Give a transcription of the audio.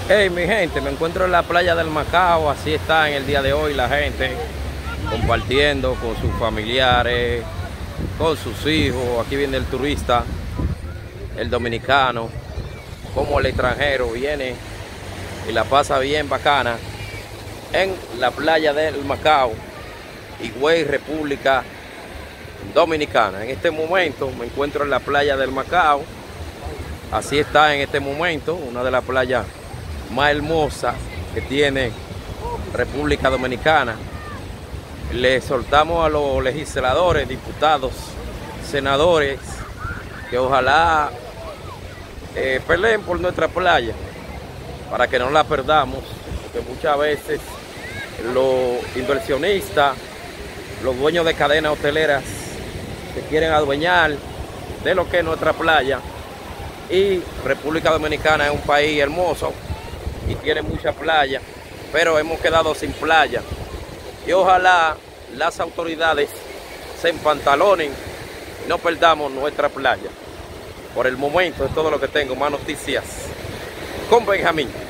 Hey, mi gente, me encuentro en la playa del Macao. Así está en el día de hoy la gente compartiendo con sus familiares, con sus hijos. Aquí viene el turista, el dominicano, como el extranjero viene y la pasa bien bacana en la playa del Macao, Higüey, República Dominicana. En este momento me encuentro en la playa del Macao. Así está en este momento, una de las playas más hermosa que tiene República Dominicana. Le exhortamos a los legisladores, diputados, senadores, que ojalá peleen por nuestra playa para que no la perdamos, porque muchas veces los inversionistas, los dueños de cadenas hoteleras se quieren adueñar de lo que es nuestra playa. Y República Dominicana es un país hermoso y tiene mucha playa, pero hemos quedado sin playa. Y ojalá las autoridades se empantalonen y no perdamos nuestra playa. Por el momento es todo lo que tengo. Más noticias con Benjamín.